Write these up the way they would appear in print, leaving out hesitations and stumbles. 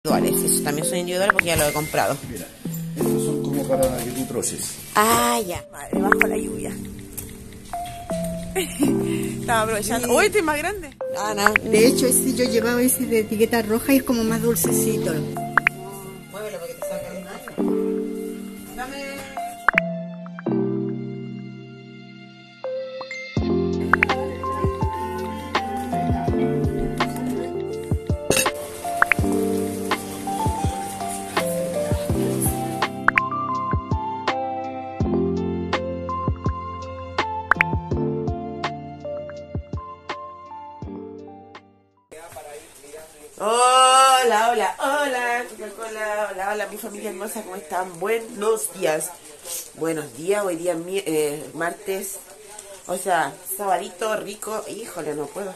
Individuales, esos también son individuales porque ya lo he comprado. Mira, estos son como para que tú troces. Ah, ya. Madre, bajo la lluvia. Estaba aprovechando. Sí. ¡Uy, este es más grande! Ah, no. De hecho, ese yo llevaba ese de etiqueta roja y es como más dulcecito. Muévelo para que te salga el daño. Dame. Hola, hola, hola, Coca-Cola, hola, hola, mi familia hermosa, ¿cómo están? Buenos días. Buenos días, hoy día martes, o sea, sabadito rico. Híjole, no puedo.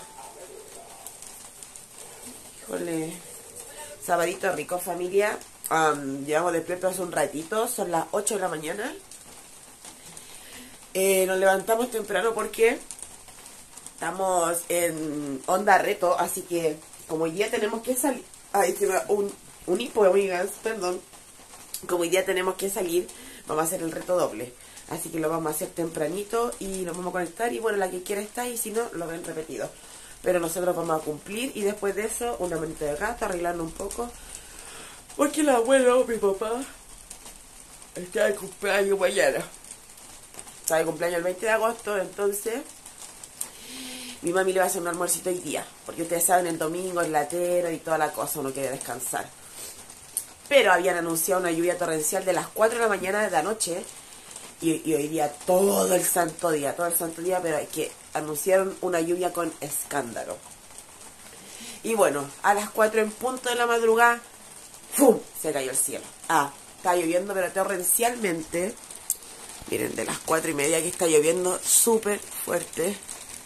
Híjole, sabadito rico, familia. Llevamos despiertos hace un ratito, son las 8 de la mañana. Nos levantamos temprano porque estamos en onda reto, así que como hoy día tenemos que salir, ay, se me va un hipo, amigas, perdón. Como hoy día tenemos que salir, vamos a hacer el reto doble. Así que lo vamos a hacer tempranito y nos vamos a conectar. Y bueno, la que quiera está y si no, lo ven repetido. Pero nosotros vamos a cumplir y después de eso, una manita de gato, arreglando un poco. Porque el abuelo, mi papá, está de cumpleaños mañana. Está de cumpleaños el 20 de agosto, entonces mi mami le va a hacer un almuercito hoy día, porque ustedes saben, el domingo es latero y toda la cosa, uno quiere descansar. Pero habían anunciado una lluvia torrencial de las 4 de la mañana de la noche, y hoy día todo el santo día, pero es que anunciaron una lluvia con escándalo. Y bueno, a las 4 en punto de la madrugada, ¡fum!, se cayó el cielo. Está lloviendo, pero torrencialmente. Miren, de las 4:30 que está lloviendo súper fuerte.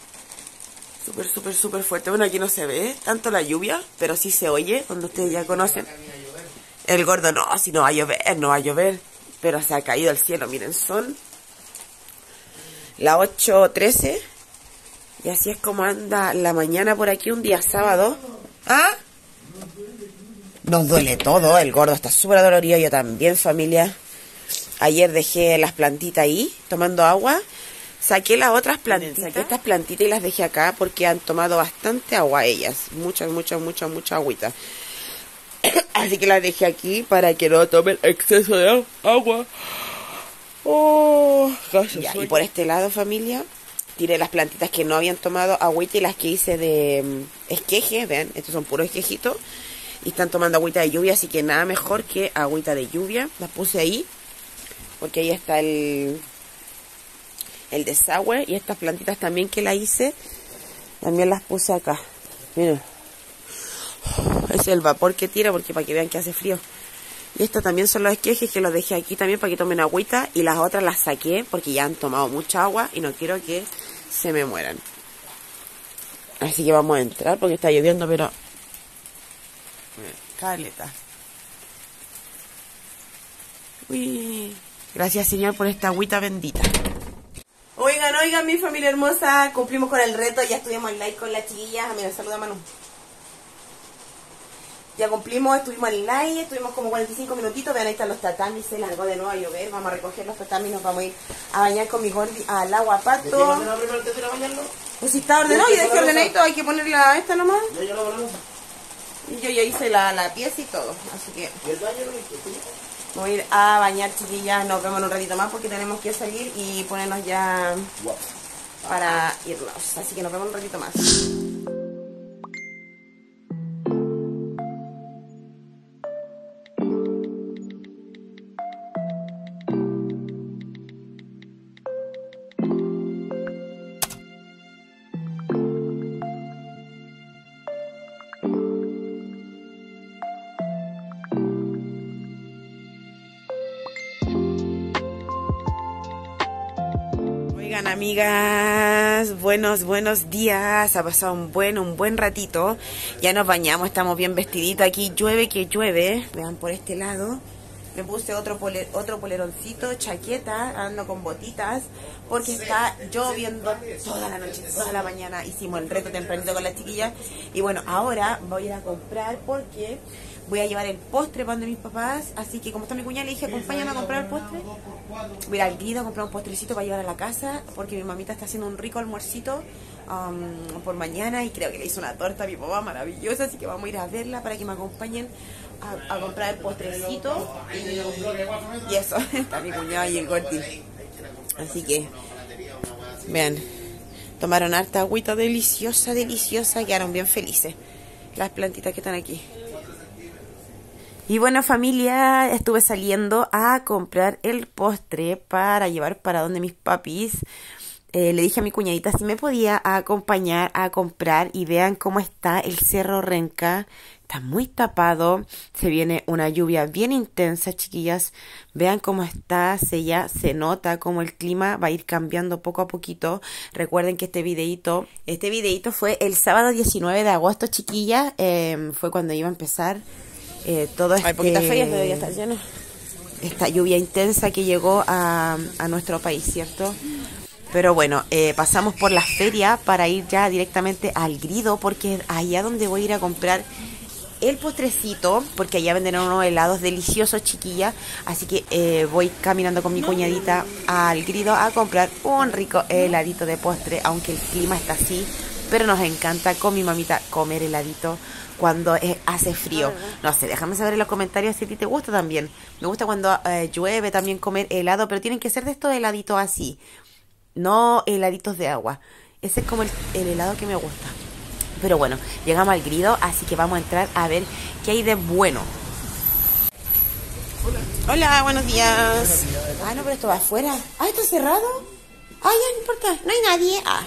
Súper fuerte. Bueno, aquí no se ve tanto la lluvia, pero sí se oye, cuando ustedes ya conocen. El gordo, no, si no va a llover. Pero se ha caído el cielo, miren, son las 8:13. Y así es como anda la mañana por aquí, un día sábado. Nos duele todo, el gordo está súper adolorido, yo también, familia. Ayer dejé las plantitas ahí, tomando agua. Saqué las otras plantitas, saqué estas plantitas y las dejé acá porque han tomado bastante agua ellas. Mucha agüita. Así que las dejé aquí para que no tomen exceso de agua. Ya, y por este lado, familia, tiré las plantitas que no habían tomado agüita y las que hice de esqueje. Vean, estos son puros esquejitos. Y están tomando agüita de lluvia, así que nada mejor que agüita de lluvia. Las puse ahí porque ahí está el desagüe, y estas plantitas también que la hice, también las puse acá. Miren, es el vapor que tira, porque para que vean que hace frío. Y estos también son los esquejes que los dejé aquí también para que tomen agüita, y las otras las saqué porque ya han tomado mucha agua y no quiero que se me mueran. Así que vamos a entrar porque está lloviendo, pero caleta. Uy, gracias, Señor, por esta agüita bendita. Oigan, mi familia hermosa, cumplimos con el reto, ya estuvimos en live con las chiquillas. Mira, saluda a Manu. Ya cumplimos, estuvimos en live, estuvimos como 45 minutitos. Vean, ahí están los tatamis, se largó de nuevo a llover. Vamos a recoger los tatamis, nos vamos a ir a bañar con mi gordi al agua pato. Pues si está ordenado, ya dejé ordenadito, hay que ponerle a esta nomás. Y yo ya hice la pieza y todo, así que voy a ir a bañar, chiquillas. Nos vemos en un ratito más porque tenemos que salir y ponernos ya para irnos. Así que nos vemos un ratito más. Oigan, amigas, buenos días. Ha pasado un buen ratito. Ya nos bañamos, estamos bien vestiditos. Aquí llueve que llueve. Vean por este lado. Me puse otro poleroncito, chaqueta, ando con botitas, porque está lloviendo toda la noche, toda la mañana. Hicimos el reto tempranito con las chiquillas. Y bueno, ahora voy a ir a comprar porque voy a llevar el postre para donde mis papás. Así que como está mi cuñada, le dije, acompáñame a comprar el postre. Voy a ir al Grido a comprar un postrecito para llevar a la casa, porque mi mamita está haciendo un rico almuercito por mañana, y creo que le hizo una torta a mi papá maravillosa, así que vamos a ir a verla para que me acompañen a comprar el postrecito. Y eso, está mi cuñada y el Gordi. Así que, vean, tomaron harta agüita deliciosa, deliciosa, quedaron bien felices las plantitas que están aquí. Y bueno, familia, estuve saliendo a comprar el postre para llevar para donde mis papis. Le dije a mi cuñadita si me podía acompañar a comprar, y vean cómo está el Cerro Renca. Está muy tapado, se viene una lluvia bien intensa, chiquillas. Vean cómo está, ya se nota cómo el clima va a ir cambiando poco a poquito. Recuerden que este videito fue el sábado 19 de agosto, chiquillas. Fue cuando iba a empezar todo Hay poquitas ferias, pero ya está lleno. Esta lluvia intensa que llegó a nuestro país, ¿cierto? Pero bueno, pasamos por la feria para ir ya directamente al Grido, porque es allá donde voy a ir a comprar el postrecito, porque allá venden unos helados deliciosos, chiquillas. Así que voy caminando con mi cuñadita al Grido a comprar un rico heladito de postre, aunque el clima está así, pero nos encanta con mi mamita comer heladito cuando hace frío. No sé, déjame saber en los comentarios si a ti te gusta también. Me gusta cuando llueve también comer helado, pero tienen que ser de estos heladitos así, no heladitos de agua. Ese es como el helado que me gusta. Pero bueno, llegamos al Grido, así que vamos a entrar a ver qué hay de bueno. Hola, buenos días. Ah, no, pero esto va afuera. Ah, ¿está cerrado? Ah, ya, no importa, no hay nadie. Ah.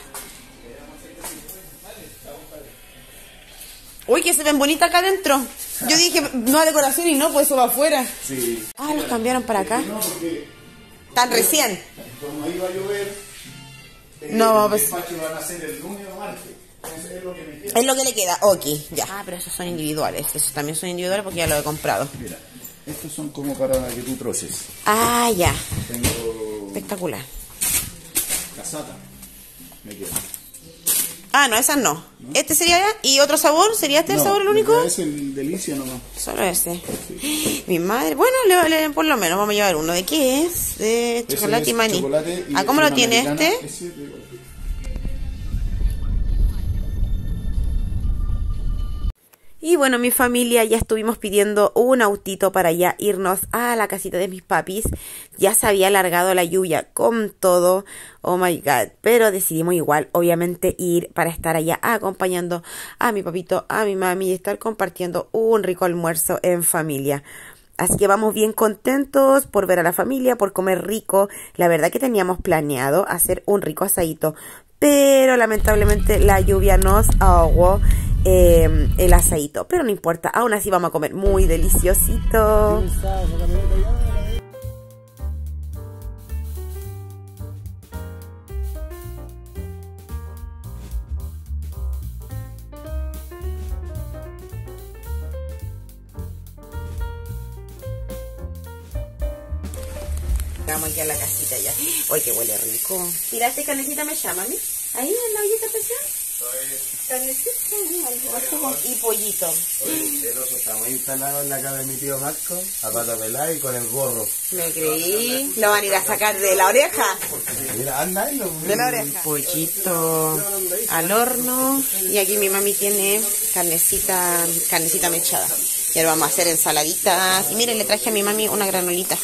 Uy, que se ven bonitas acá adentro. Yo dije, no decoración, y no, pues eso va afuera. Sí. Ah, los cambiaron para acá. No, porque Tan recién. como iba a llover, No, el pues despacho lo van a hacer el lunes o martes. Entonces es lo que me queda. es lo que le queda. Ok, ya. Ah, pero esos son individuales. Esos también son individuales porque ya los he comprado. Mira, estos son como para que tú troces. Ah, ya. Tengo Espectacular. casata. Me queda. Ah, no, esas no. Este sería, y otro sabor, ¿sería este el sabor el único? Es el delicia nomás. Solo ese. Mi madre, bueno, por lo menos vamos a llevar uno. ¿De qué es? De chocolate y maní. Ah, ¿cómo lo tiene este? Y bueno, mi familia, ya estuvimos pidiendo un autito para ya irnos a la casita de mis papis. Ya se había alargado la lluvia con todo. Oh my God. Pero decidimos igual, obviamente, ir para estar allá acompañando a mi papito, a mi mami, y estar compartiendo un rico almuerzo en familia. Así que vamos bien contentos por ver a la familia, por comer rico. La verdad que teníamos planeado hacer un rico asadito, pero lamentablemente la lluvia nos ahogó el asadito. Pero no importa, aún así vamos a comer muy deliciosito. Vamos aquí a la casita ya. ¡Ay, que huele rico! Mira, este carnecita me llama, ¿sí? Ahí en la ollita presión. Carnecita, y pollito. El oso está muy instalado en la casa de mi tío Marco, a pata pelada y con el gorro. Me creí. Lo van a ir a sacar de la oreja. Mira, anda ahí, De la oreja. Pollito al horno. Y aquí mi mami tiene carnecita mechada. Y ahora vamos a hacer ensaladitas. Y miren, le traje a mi mami una granolita.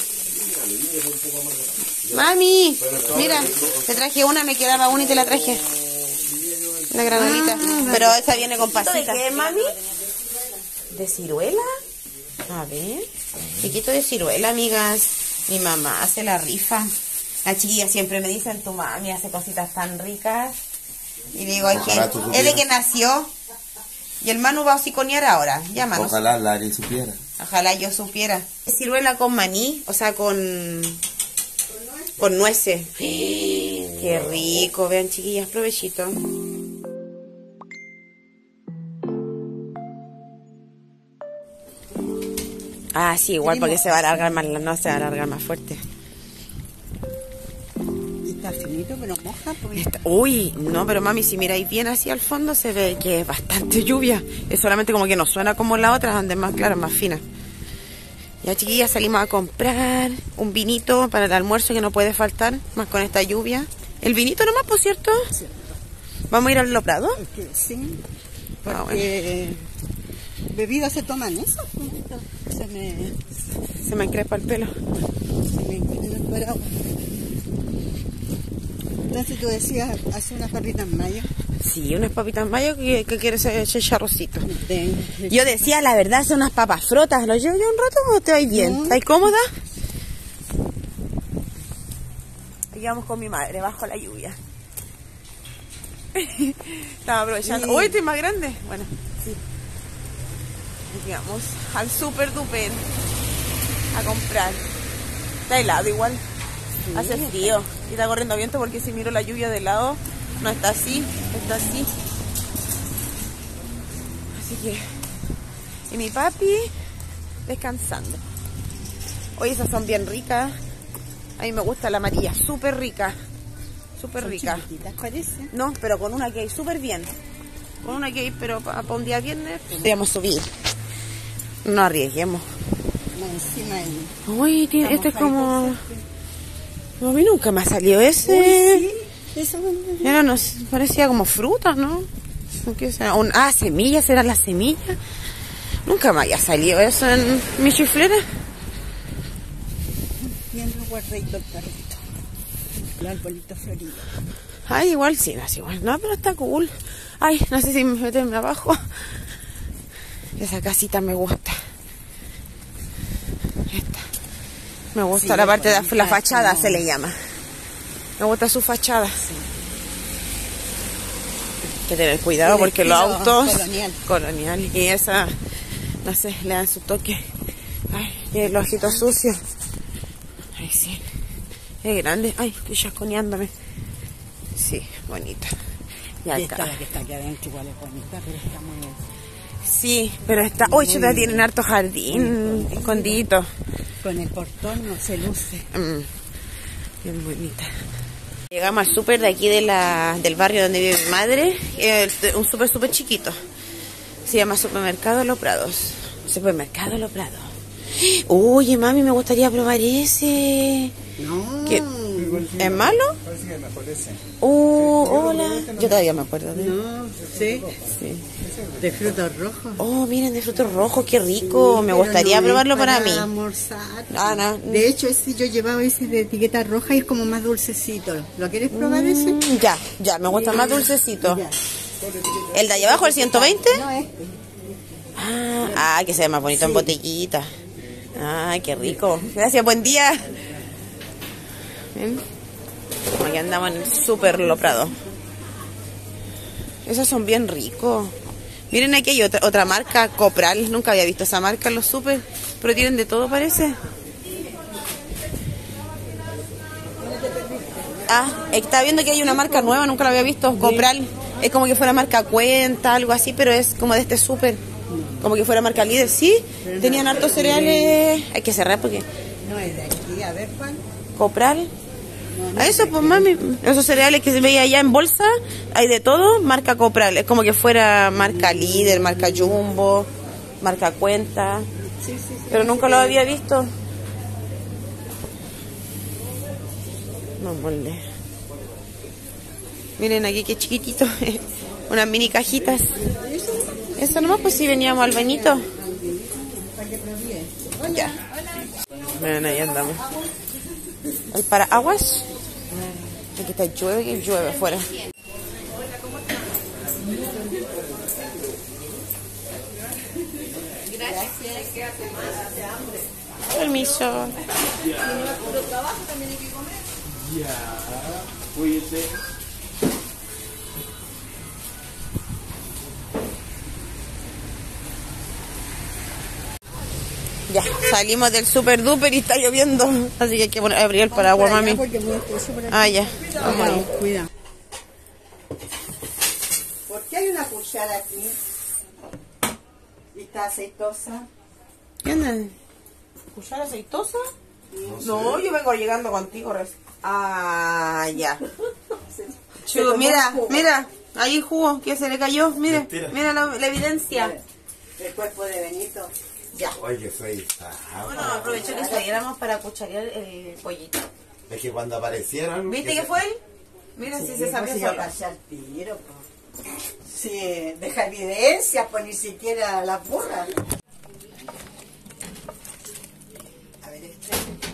Mami, mira, te traje una, me quedaba una y te la traje. Una granolita. Pero esa viene con pasitas. ¿De qué, mami? ¿De ciruela? A ver. Piquito de ciruela, amigas. Mi mamá hace la rifa. Las chiquillas siempre me dicen, tu mami hace cositas tan ricas. Y digo, es de que nació. Y el Manu va a siconear ahora. Llámanos. Ojalá Lari supiera. Ojalá yo supiera. Ciruela con maní, o sea, con nueces. Qué rico. Vean, chiquillas, provechito. Ah, sí, igual porque se va a alargar más, no se va a alargar más fuerte. Está finito. poquito, pero moja. Pues. Uy, no, pero mami, si miráis bien hacia el fondo se ve que es bastante lluvia. Es solamente como que no suena como la otra, donde es más clara, más fina. Ya, chiquillas, salimos a comprar un vinito para el almuerzo que no puede faltar, más con esta lluvia. El vinito nomás, por cierto. ¿Vamos a ir al Loprado? Sí, porque bebidas se toman eso. Se me encrespa el pelo. Se me inclina el paraguas. Entonces tú decías, hace unas papitas mayo. Sí, unas papitas mayo que quiere ser charrocito. Yo decía, la verdad, son unas papas frotas. ¿Lo llevo yo un rato o te vais bien? ¿Estás cómoda? Y vamos con mi madre, bajo la lluvia. Estaba aprovechando. Sí. ¡Uy, estoy más grande! Bueno, sí. Aquí vamos al Super Duper a comprar. Está helado igual. Sí, hace frío. Y está corriendo viento porque si miro la lluvia de lado, no está así, está así. Así que... Y mi papi descansando. Oye, esas son bien ricas. A mí me gusta la amarilla, súper rica. Súper rica. Parece. No, pero con una que hay súper bien. Con una que hay, pero para un día viernes podríamos subir. No arriesguemos. No, encima el... Uy, tiene, este es como... No, a mí nunca me ha salido ese. Uy, sí. Eso Era, no sé, parecía como fruta, ¿no? ¿Qué será? Semillas, eran las semillas. Nunca me había salido eso en mi chiflera. bien guardadito el perrito. El arbolito florido. Ay, igual sí, no es igual. No, pero está cool. Ay, no sé si meterme abajo. Esa casita me gusta. Esta. Me gusta Sí, la parte de bonita, la fachada, como... se le llama. Me gusta su fachada. Sí. Hay que tener cuidado El porque los estilo autos... colonial. Y esa... No sé, le dan su toque. Ay, tiene los ojitos sucios. Ay, sí. Es grande. Ay, estoy chasconeándome. Sí, bonita. Y Y acá. esta, la que está aquí adentro igual es bonita, pero está muy... Sí, pero está... Uy, chuta, tienen harto jardín escondidito. Con el portón no se luce. Bien bonita. Llegamos al súper de aquí del barrio donde vive mi madre. Un súper súper chiquito. Se llama Supermercado Los Prados. Supermercado Los Prados. Oye, mami, me gustaría probar ese. No. ¿Qué? ¿Es malo? Parece que mejor ese. Hola. Yo todavía me acuerdo de él. No, sí. Sí. De frutos rojos. Oh, miren, de frutos rojos, qué rico. Me Pero gustaría no probarlo es para mí. almorzar. Ah, no. De hecho, ese yo llevaba ese de etiqueta roja y es como más dulcecito. ¿Lo quieres probar ese? Ya, me gusta más dulcecito. Ya. ¿El de allá abajo, el 120? No, este. Que se ve más bonito en botellita. Ay, qué rico. Gracias, buen día. ¿Ven? Aquí andamos en el Super Loprado. Esos son bien ricos. Miren, aquí hay otra marca, Copral. Nunca había visto esa marca en los super, pero tienen de todo, parece. Estaba viendo que hay una marca nueva, nunca la había visto, Copral. Es como que fuera marca Cuenta, algo así, pero es como de este súper. Como que fuera marca Líder, sí. Tenían hartos cereales. Hay que cerrar porque... No es de aquí, a ver, Juan. Copral. A eso, pues mami, esos cereales que se veía allá en bolsa, hay de todo, marca Copral. Es como que fuera marca Líder, marca Jumbo, marca Cuenta. Sí, sí, sí. Pero nunca lo había visto. No molde. Miren aquí qué chiquitito. Unas mini cajitas. Eso nomás, pues si veníamos al bañito. Ya. Miren, ahí andamos. El paraguas. Aquí está, llueve que llueve afuera. Permiso. Ya, salimos del Super Duper y está lloviendo. Así que hay que abrir el paraguas, mami. Ya. Vamos ahí. Cuida. ¿Por qué hay una cuchara aquí? ¿Y está aceitosa? ¿Qué onda? ¿Cuchara aceitosa? No, yo vengo llegando contigo recién. Ah, ya. Chu, mira, mira. Ahí jugo, que se le cayó. Mira, Mentira. mira la evidencia. El cuerpo de Benito. Ya. Oye, fue. Bueno, aprovecho que saliéramos para cucharear el pollito. Es que cuando aparecieron. ¿Viste que fue él? Mira, si se sabe pues, solo. ya pasé al tiro, pues. Sí, deja evidencia, pues ni siquiera la burra. A ver, este.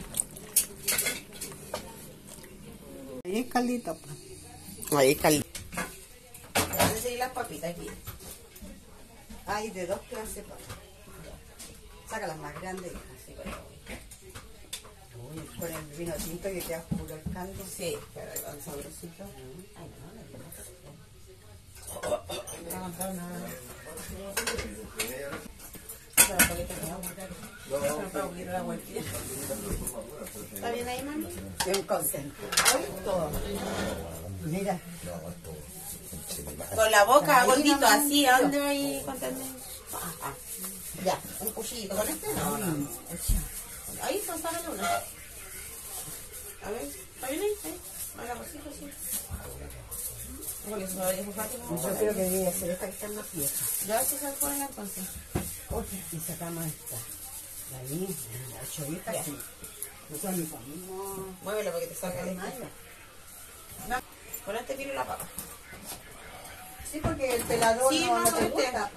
Ahí es caldito, pues. Ahí está el... Voy a seguir las papitas aquí. Hay de 2 clases, pues. Saca las más grandes, hija, así, pues. Uy, con el vino tinto que queda puro el caldo. Sí, pero con sabrosito. Ay, no voy a contar nada. ¿Está bien ahí, mami? Bien concentrado todo. Mira. Con la boca, Ahí gordito, nomás. así. ¿A dónde va ahí contando? Ya, un cuchillito. ¿Con este? No, no. Ahí, pues, sácale una. A ver, ¿está bien ahí? ¿Eh? A la cosita, sí. Porque se me va a ir fácil. Yo creo que debe ser esta que está más vieja. Ya, eso se pone entonces. Oye, y sacamos esta. De ahí, la chovita, sí. Nosotros ni comimos. Muévelo porque te salga de mal. No, con este pino la papa. Sí, porque el pelador Sí, no no, te este. gusta.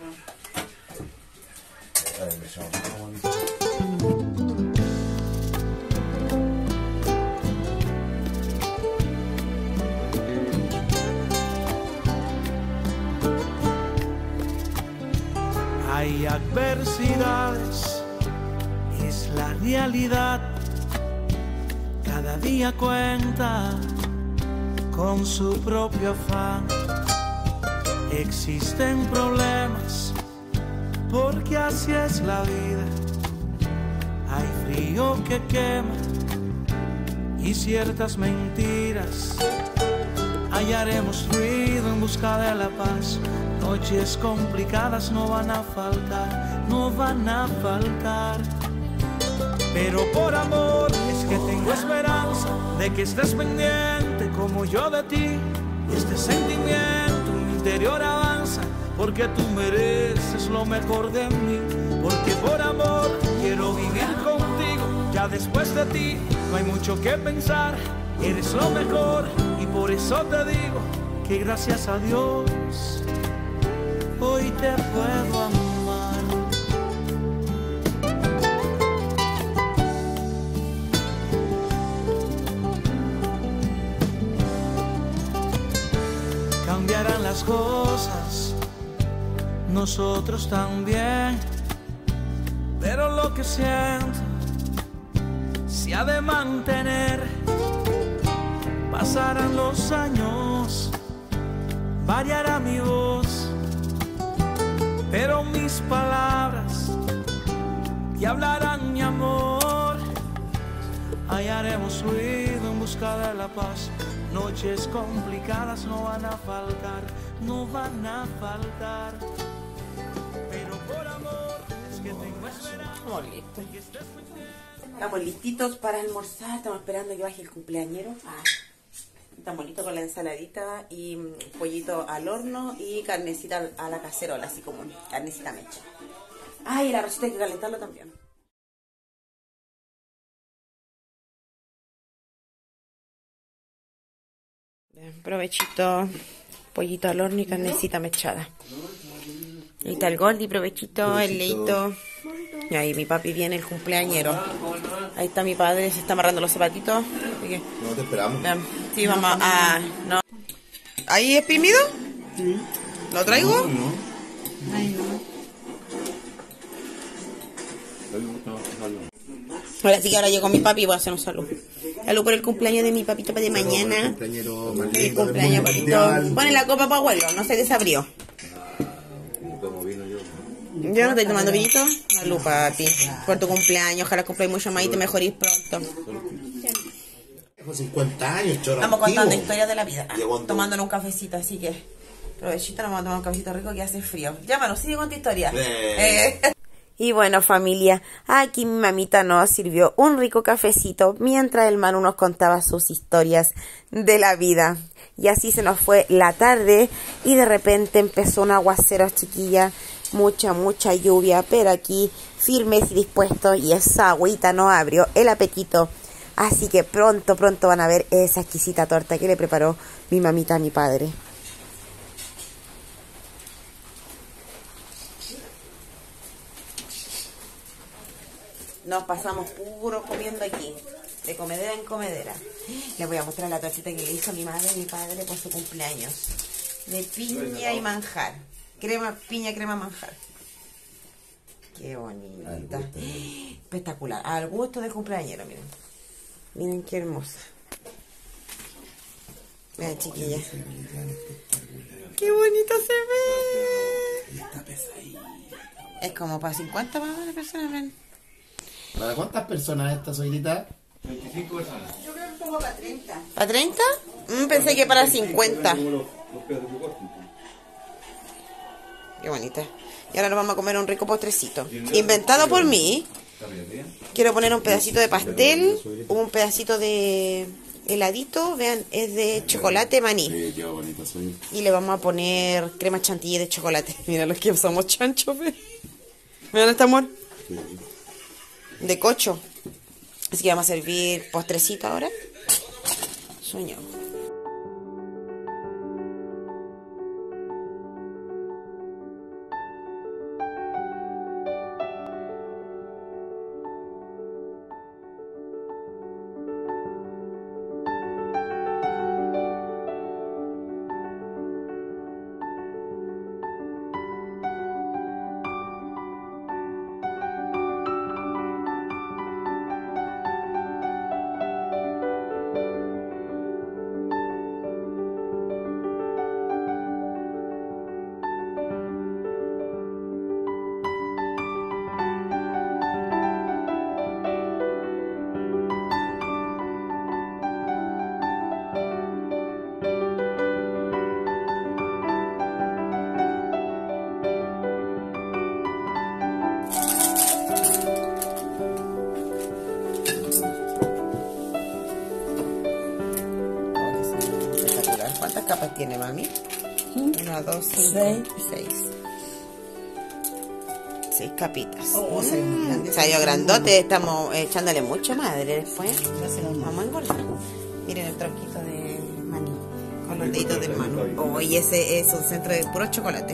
Hay adversidades, es la realidad. Cada día cuenta con su propio afán. Existen problemas, porque así es la vida. Hay frío que quema y ciertas mentiras. Hallaremos ruido en busca de la paz. Noches complicadas no van a faltar, no van a faltar. Pero por amor es que tengo esperanza de que estés pendiente como yo de ti. Este sentimiento en mi interior avanza, porque tú mereces lo mejor de mí. Porque por amor quiero vivir contigo, ya después de ti no hay mucho que pensar. Eres lo mejor y por eso te digo que gracias a Dios hoy te puedo amar. Cambiarán las cosas, nosotros también, pero lo que siento se ha de mantener. Pasarán los años, variará mi voz, pero mis palabras te hablarán mi amor. Hallaremos ruido en busca de la paz. Noches complicadas no van a faltar, no van a faltar. Pero por amor es que tengo esperanza. Estamos listos. Estamos listitos para almorzar. Estamos esperando que baje el cumpleañero. Estamos listos con la ensaladita y pollito al horno y carnecita a la cacerola, así como carnecita mecha. Ay, el arrocito hay que calentarlo también. Bien, provechito, pollito al horno y carnecita mechada. Ahí está el Goldi, provechito, el leito. Y ahí mi papi viene, el cumpleañero. Ahí está mi padre, se está amarrando los zapatitos. Así que, No te esperamos. bien, sí, vamos a... No. ¿Ahí exprimido? Sí. ¿Lo traigo? No. Ay, no. Ahora sí que ahora llego con mi papi y voy a hacer un salud. Salud por el cumpleaños de mi papito para de mañana. Compañero más El lindo del cumpleaños, mundo papito. mundial. Pone la copa para abuelo, no se desabrió. Tomo vino yo. Yo no estoy tomando vinito. Salud, papi. Por tu cumpleaños, ojalá cumpláis mucho más y te mejorís pronto. Tengo 50 años, choro. Estamos contando antiguo. historias de la vida. Llegó Tomándonos un cafecito, así que provechito, nos vamos a tomar un cafecito rico que hace frío. Llámanos, sigue con tu historia. Y bueno, familia, aquí mi mamita nos sirvió un rico cafecito mientras el Manu nos contaba sus historias de la vida. Y así se nos fue la tarde y de repente empezó un aguacero, chiquilla. Mucha lluvia, pero aquí firmes y dispuestos, y esa agüita nos abrió el apetito. Así que pronto van a ver esa exquisita torta que le preparó mi mamita a mi padre. Nos pasamos puro comiendo aquí, de comedera en comedera. Les voy a mostrar la tortita que le hizo mi madre y mi padre por su cumpleaños. De piña y manjar. Piña, crema, manjar. Qué bonita. Espectacular. Al gusto del cumpleañero, miren. Miren qué hermosa. Vean, chiquillas. Qué bonita se ve. Es como para 50 más de personas, ven. ¿Para cuántas personas esta soidita? 25 personas. Yo creo que como para 30. ¿Para 30? Pensé que para 50. Qué bonita. Y ahora nos vamos a comer un rico postrecito. Inventado por mí. Quiero poner un pedacito de pastel, un pedacito de heladito. Vean, es de chocolate maní. Y le vamos a poner crema chantilly de chocolate. Mira los que somos chanchos, ¿ves? Vean este amor. De cocho. Así que vamos a servir postrecito ahora. Sueño. ¿Cuántas capas tiene, mami? 1, 2, 5, 6. 6 capitas. Salió grandote, estamos echándole mucho, madre, después. Vamos a engordar. Miren el tronquito de maní, con los deditos del mano. Oh, y ese es un centro de puro chocolate.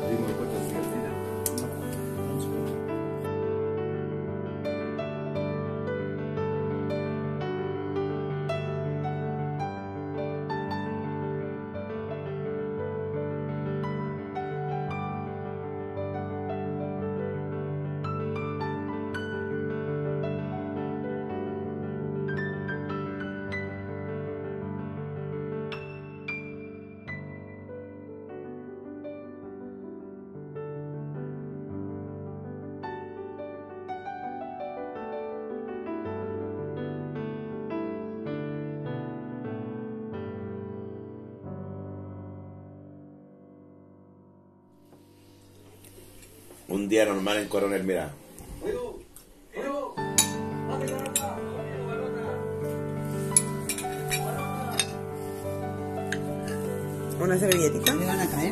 Un día normal en Coronel, mira. Una servilletita. ¿Le van a caer?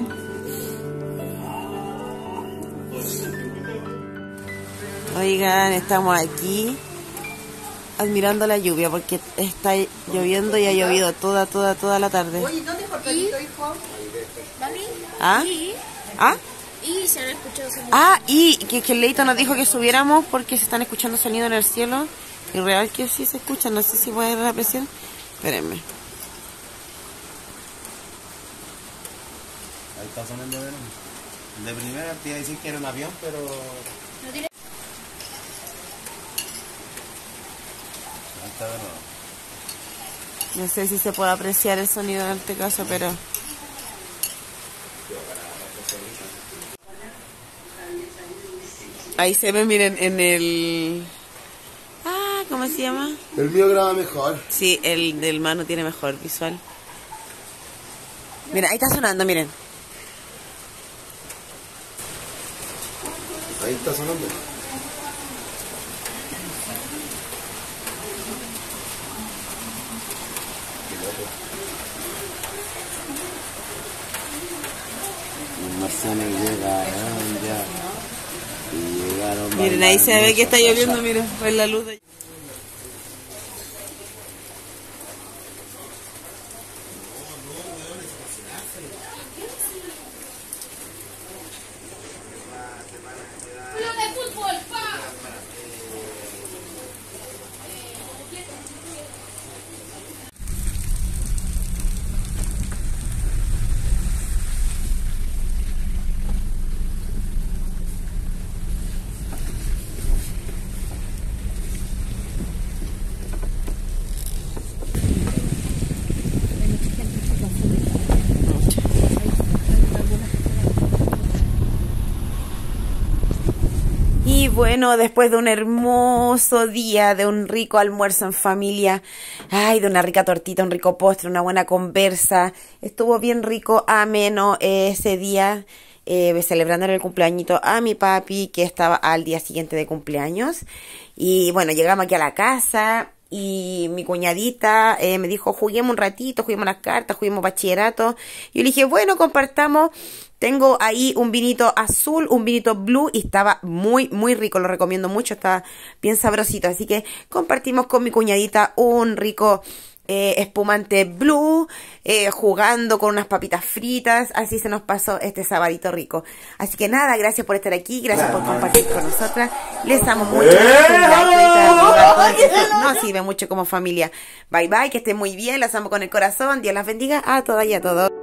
Oigan, estamos aquí admirando la lluvia porque está lloviendo y ha llovido toda la tarde. Oye, ¿dónde por tu hijo? ¿Mami? ¿Ah? ¿Ah? Y se han escuchado sonidos. Ah, y que el Leito nos dijo que subiéramos porque se están escuchando sonidos en el cielo. Y real que sí se escuchan, no sé si voy a ir a la presión. Espérenme. Ahí está sonando de nuevo. De primera te iba a decir que era un avión, pero... No tiene... Ahí está de nuevo. No sé si se puede apreciar el sonido en este caso, pero... Ahí se ve, miren, en el... Ah, ¿cómo se llama? El mío graba mejor. Sí, el del Manu tiene mejor visual. Mira, ahí está sonando, miren. Ahí está sonando. camiones llegaron ya. Y llegaron. Miren, ahí se ve que está lloviendo, miren, pues la luz de... Y bueno, después de un hermoso día, de un rico almuerzo en familia, ay, de una rica tortita, un rico postre, una buena conversa, estuvo bien rico, ameno ese día, celebrando el cumpleañito a mi papi, que estaba al día siguiente de cumpleaños. Y bueno, llegamos aquí a la casa y mi cuñadita me dijo, juguemos un ratito, juguemos las cartas, juguemos bachillerato. Y yo le dije, bueno, compartamos. Tengo ahí un vinito azul, un vinito blue y estaba muy, muy rico. Lo recomiendo mucho, estaba bien sabrosito. Así que compartimos con mi cuñadita un rico espumante blue, jugando con unas papitas fritas. Así se nos pasó este sabadito rico. Así que nada, gracias por estar aquí, gracias por compartir con nosotras. Les amo mucho. Nos sirve mucho como familia. Bye bye, que estén muy bien, las amo con el corazón. Dios las bendiga a todas y a todos.